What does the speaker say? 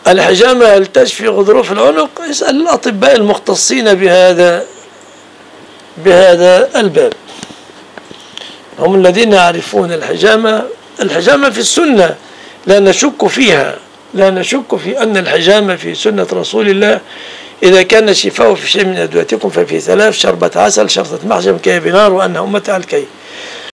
الحجامة هل تشفي غضروف العنق؟ اسأل الأطباء المختصين بهذا الباب، هم الذين يعرفون الحجامة. الحجامة في السنة لا نشك فيها، لا نشك في أن الحجامة في سنة رسول الله. إذا كان شفاء في شيء من أدويتكم ففي 3 شربة عسل شرطة محجم كي بنار وأن أمتها الكي.